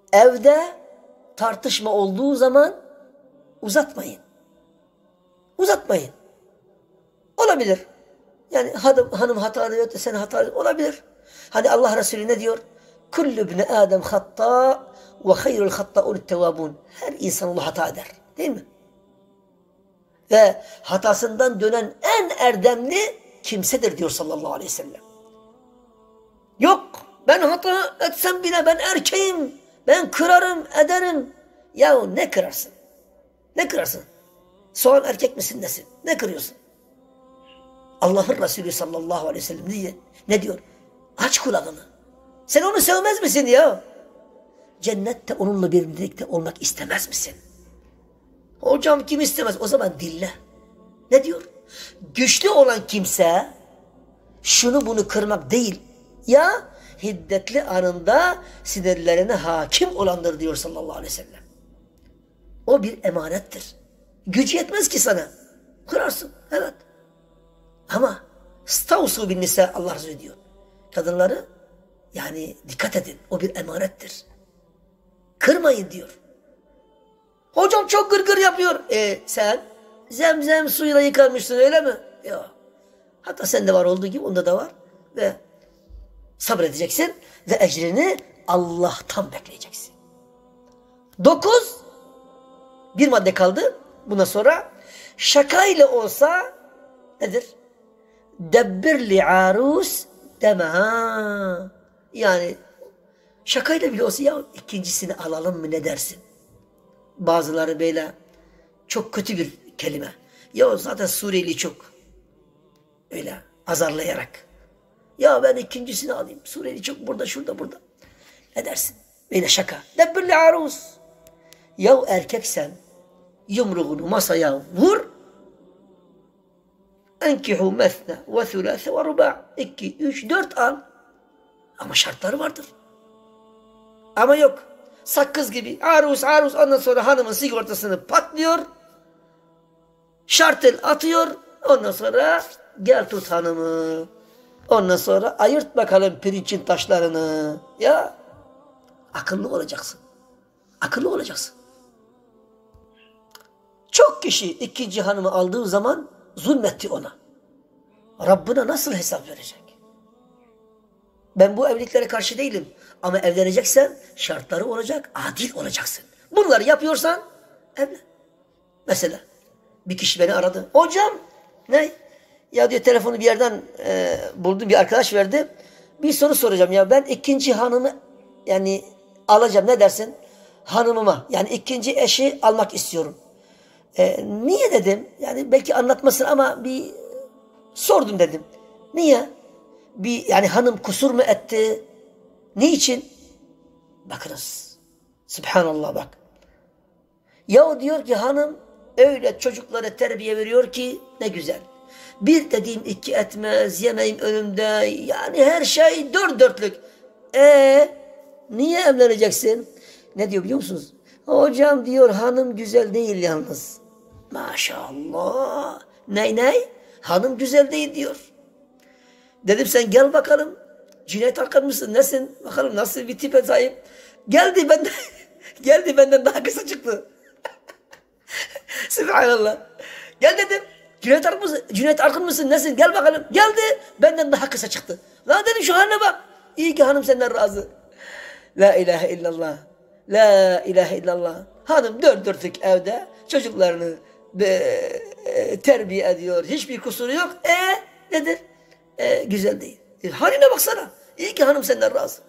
Evde tartışma olduğu zaman uzatmayın. Uzatmayın. Olabilir. Yani hanım hata diyor, sen hata diyor. Olabilir. Hani Allah Resulü ne diyor? Kullu ibni Adem hatta ve hayrul hatta'un tevvabun. Her insanoğlu hata eder. Değil mi? Ve hatasından dönen en erdemli kimsedir diyor sallallahu aleyhi ve sellem. Yok, ben hata etsem bile ben erkeğim. Ben kırarım, ederim. Yahu ne kırarsın? Ne kırarsın? Soğan erkek misin nesin? Ne kırıyorsun? Allah'ın Resulü sallallahu aleyhi ve sellem ne diyor? Aç kulağını. Sen onu sevmez misin ya? Cennette onunla birlikte olmak istemez misin? Hocam kim istemez? O zaman dinle. Ne diyor? Güçlü olan kimse şunu bunu kırmak değil. Ya hiddetli anında sinirlerine hakim olandır diyor sallallahu aleyhi ve sellem. O bir emanettir. Gücü yetmez ki sana. Kırarsın. Evet. Ama stavsu bin nisa Allah Resulü diyor. Kadınları yani dikkat edin. O bir emanettir. Kırmayın diyor. Hocam çok gırgır yapıyor. Sen zemzem suyuyla yıkanmışsın öyle mi? Yok. Hatta sende var olduğu gibi onda da var. Ve sabredeceksin ve ecrini Allah'tan bekleyeceksin. 9. Bir madde kaldı. Bundan sonra şakayla olsa nedir? Debbir li arus deme. Yani şakayla bile olsa ya ikincisini alalım mı ne dersin? Bazıları böyle çok kötü bir kelime. Ya zaten Suriyeli çok öyle azarlayarak. Ya ben ikincisini alayım. Suriyeli çok burada şurada burada. Ne dersin? Böyle şaka. Debbir li arus. Ya erkeksen yumruğunu masaya vur. Enkihu mesne ve thulâse ve ruba'. 2, 3, 4 al. Ama şartları vardır. Ama yok. Sakız gibi aruz ondan sonra hanımın sigortasını patlıyor. Şartel atıyor. Ondan sonra gel tut hanımı. Ondan sonra ayırt bakalım pirinçin taşlarını. Ya akıllı olacaksın. Akıllı olacaksın. Çok kişi ikinci hanımı aldığı zaman zulmetti ona. Rabbine nasıl hesap verecek? Ben bu evliliklere karşı değilim. Ama evleneceksen şartları olacak, adil olacaksın. Bunları yapıyorsan evlen. Mesela bir kişi beni aradı. Hocam ne? Ya diyor telefonu bir yerden buldum, bir arkadaş verdi. Bir soru soracağım ya ben ikinci hanımı yani alacağım ne dersin? Hanımıma yani ikinci eşi almak istiyorum. Niye dedim? Yani belki anlatmasın ama bir sordum dedim. Niye? Yani hanım kusur mu etti? Niçin? Bakınız. Subhanallah bak. Ya diyor ki hanım öyle çocuklara terbiye veriyor ki ne güzel. Bir dediğim iki etmez, yemeğim önümde. Yani her şey dört dörtlük. Niye evleneceksin? Ne diyor biliyor musunuz? Hocam diyor hanım güzel değil yalnız. Maşallah. Ney? Hanım güzel değil diyor. Dedim sen gel bakalım. Cüneyt Arkın mısın? Nesin? Bakalım nasıl bir tipe sahip. Geldi benden daha kısa çıktı. Subhanallah. Gel dedim. Cüneyt Arkın mısın? Nesin? Gel bakalım. Geldi. Benden daha kısa çıktı. Lan dedim şu haline bak. İyi ki hanım senden razı. La ilahe illallah. La ilahe illallah. Hanım dört dörtlük evde çocuklarını terbiye ediyor. Hiçbir kusuru yok. Nedir? Güzel değil. Haline baksana. İyi ki hanım senden razı.